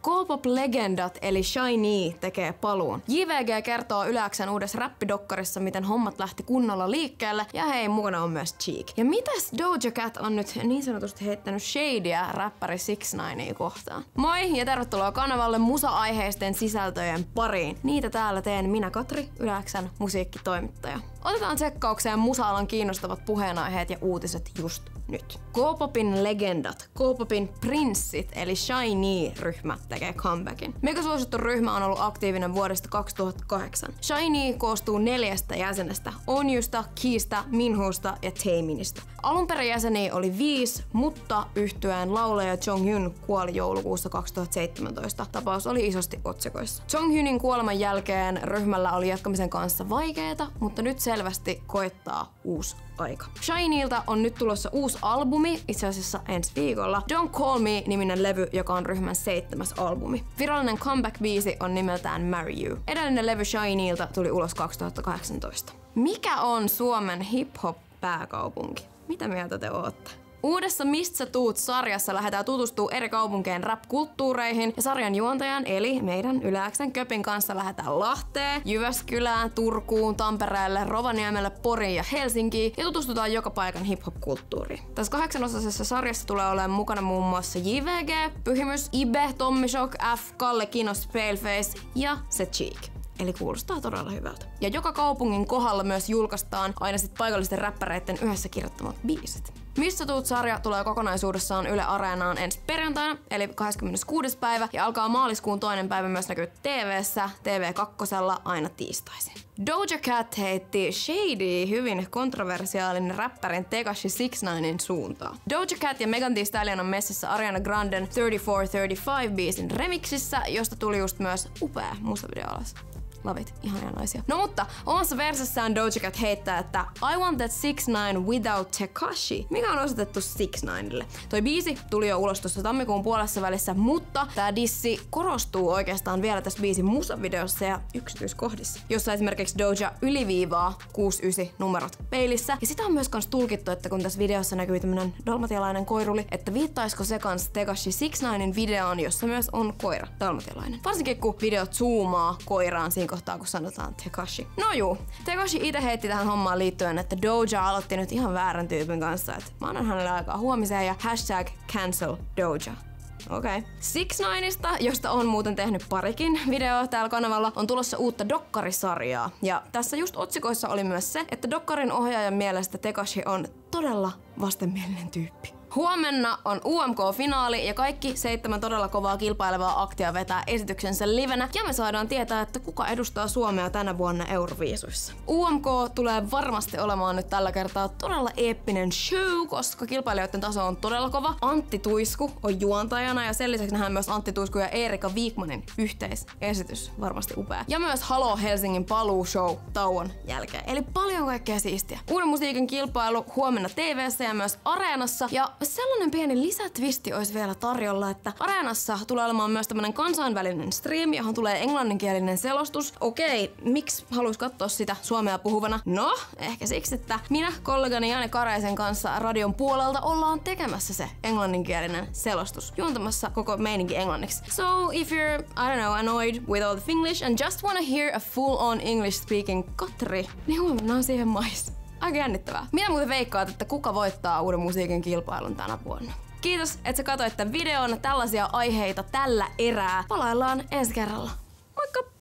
K-pop-legendat eli SHINee tekee paluun. JVG kertoo Yleäksen uudessa räppidokkarissa, miten hommat lähti kunnolla liikkeelle, ja hei, mukana on myös Cheek. Ja mitäs Doja Cat on nyt niin sanotusti heittänyt shadyä räppäri 6ix9ea kohtaan? Moi ja tervetuloa kanavalle musa-aiheisten sisältöjen pariin. Niitä täällä teen minä Katri, Yleäksen musiikkitoimittaja. Otetaan tsekkaukseen musa-alan kiinnostavat puheenaiheet ja uutiset just nyt. K-popin legendat, K-popin prinssit eli SHINee-ryhmä tekee comebackin. Megasuosittu ryhmä on ollut aktiivinen vuodesta 2008. SHINee koostuu 4 jäsenestä, Onjusta, Keystä, Minhosta ja Taeminista. Alun perin jäseniä oli 5, mutta yhtyeen laulaja Jonghyun kuoli joulukuussa 2017. Tapaus oli isosti otsikoissa. Jonghyunin kuoleman jälkeen ryhmällä oli jatkamisen kanssa vaikeeta, mutta nyt selvästi koettaa uusi aika. SHINeeltä on nyt tulossa uusi albumi, itse asiassa ensi viikolla. Don't Call Me-niminen levy, joka on ryhmän 7. albumi. Virallinen comeback-biisi on nimeltään Marry You. Edellinen levy SHINeeltä tuli ulos 2018. Mikä on Suomen hip-hop-pääkaupunki? Mitä mieltä te ootte? Uudessa Mist sä tuut -sarjassa lähdetään tutustumaan eri kaupunkien rap-kulttuureihin ja sarjan juontajan eli meidän Yleäksen Köpin kanssa lähdetään Lahteen, Jyväskylään, Turkuun, Tampereelle, Rovaniemelle, Poriin ja Helsinkiin ja tutustutaan joka paikan hip-hop-kulttuuriin. Tässä 8-osaisessa sarjassa tulee olemaan mukana muun muassa JVG, Pyhimys, Ibe, Tommy Shock, F, Kalle Kinos, Paleface ja se Cheek. Eli kuulostaa todella hyvältä. Ja joka kaupungin kohdalla myös julkaistaan aina sit paikallisten räppäreiden yhdessä kirjoittamat biisit. Mist sä tuut -sarja tulee kokonaisuudessaan Yle Areenaan ensi perjantaina, eli 26. päivä, ja alkaa maaliskuun 2. päivä myös näkyy TV:ssä, TV2 aina tiistaisin. Doja Cat heitti shady hyvin kontroversiaalinen räppärin Tekashi 6ix9inen suuntaan. Doja Cat ja Megan Thee Stallion on messissä Ariana Granden 3435-biisin remixissä, josta tuli just myös upea musavideo alas. Love it, ihania naisia. No mutta omassa versessään Doja Cat heittää, että I want that 6ix9ine without Tekashi, mikä on osoitettu 6ix9ille. Toi biisi tuli jo ulos tuossa tammikuun puolessa välissä, mutta tää dissi korostuu oikeastaan vielä tässä biisin musavideossa ja yksityiskohdissa, jossa esimerkiksi Doja yliviivaa 69 numerot peilissä. Ja sitä on myös kans tulkittu, että kun tässä videossa näkyy tämmönen dalmatialainen koiruli, että viittaisiko se kans Tekashi 6ix9inen videoon, jossa myös on koira, dalmatialainen. Varsinkin kun video zoomaa koiraan siinä kohtaa, kun sanotaan Tekashi. No juu, Tekashi itse heitti tähän hommaan liittyen, että Doja aloitti nyt ihan väärän tyypin kanssa, että mä annan hänelle aikaa huomiseen ja #cancel Doja. Okei. 6ix9ista, josta on muuten tehnyt parikin videoa täällä kanavalla, on tulossa uutta dokkarisarjaa. Ja tässä just otsikoissa oli myös se, että dokkarin ohjaajan mielestä Tekashi on todella vastenmielinen tyyppi. Huomenna on UMK-finaali ja kaikki 7 todella kovaa kilpailevaa aktia vetää esityksensä livenä ja me saadaan tietää, että kuka edustaa Suomea tänä vuonna Euroviisuissa. UMK tulee varmasti olemaan nyt tällä kertaa todella eeppinen show, koska kilpailijoiden taso on todella kova. Antti Tuisku on juontajana ja sen lisäksi nähdään myös Antti Tuisku ja Eerika Wikmanin yhteisesitys, varmasti upea. Ja myös Halo Helsingin paluushow tauon jälkeen. Eli paljon kaikkea siistiä. Uuden musiikin kilpailu huomenna TV:ssä ja myös Areenassa ja sellainen pieni lisätwisti olisi vielä tarjolla, että Areenassa tulee olemaan myös tämmönen kansainvälinen stream, johon tulee englanninkielinen selostus. Okei, miksi haluais katsoa sitä suomea puhuvana? No, ehkä siksi, että minä kollegani Jani Kareisen kanssa radion puolelta ollaan tekemässä se englanninkielinen selostus, juontamassa koko meininki englanniksi. So, if you're, I don't know, annoyed with all the Finglish and just wanna hear a full-on English-speaking Katri, niin huomenna on siihen mais. Aika jännittävää. Minä muuten veikkaat, että kuka voittaa uuden musiikin kilpailun tänä vuonna. Kiitos, että sä katsoit tämän videon. Tällaisia aiheita tällä erää. Palaillaan ensi kerralla. Moikka!